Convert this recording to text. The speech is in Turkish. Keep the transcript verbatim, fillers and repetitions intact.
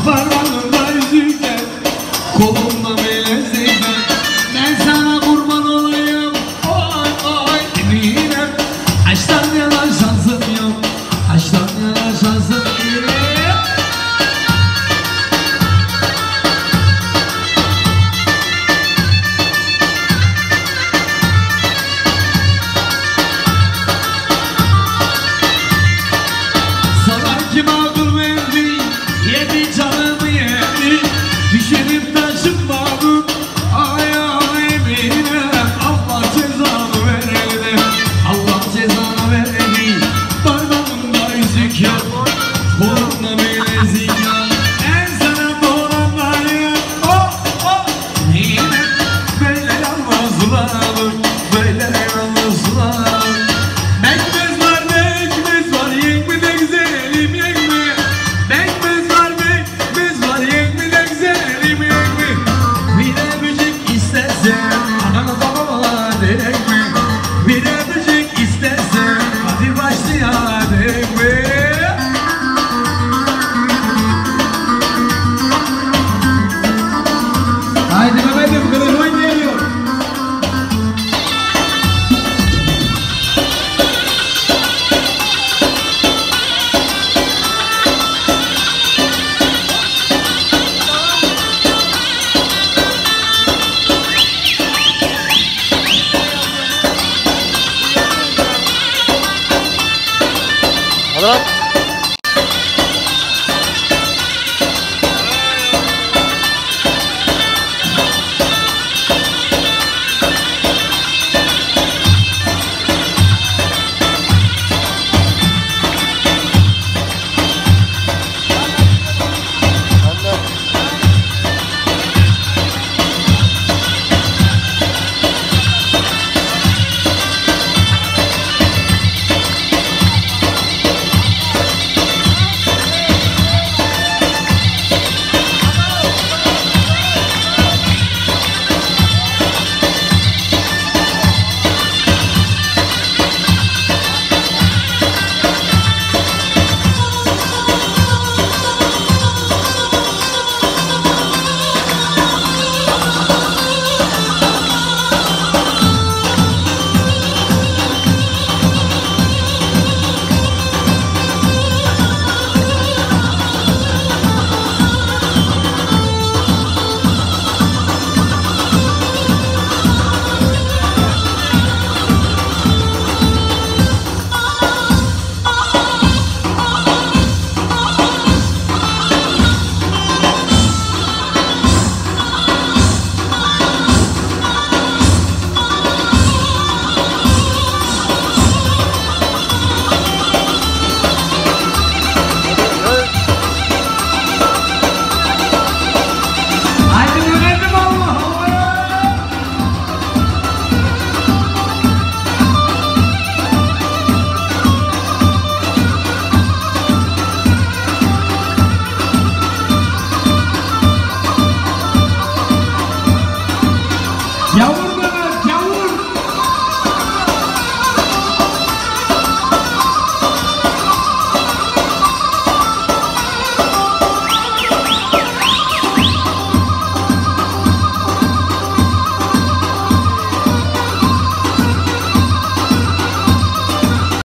Parmağımda yüzükler, kolumda bilezikler. Ben sana kurban olayım, oy oy eminim. Aşktan yana şansım yok, aşktan yana şansım yok. Kim akıl verdi, yedi canımı yedi. Düşerim taşım varım, ay ay eminim. Allah cezanı verdi, Allah cezanı verdi. Parmağımda yüzük yok, kolumda bilezik yok. Ben sana dolanmayım, oh oh eminim. Böyle yalnızlar, böyle yalnızlar. Bekmez var, bekmez var, yekmi de güzelim yekmi. Bekmez var, bekmez var, yekmi de güzelim yekmi. Bir öpücük istersen, ananı babama direk mi? Bir öpücük istersen, hadi başlayalım mi? Haydi Mehmet'im, kılıç oynayalım. Adam. Yavrum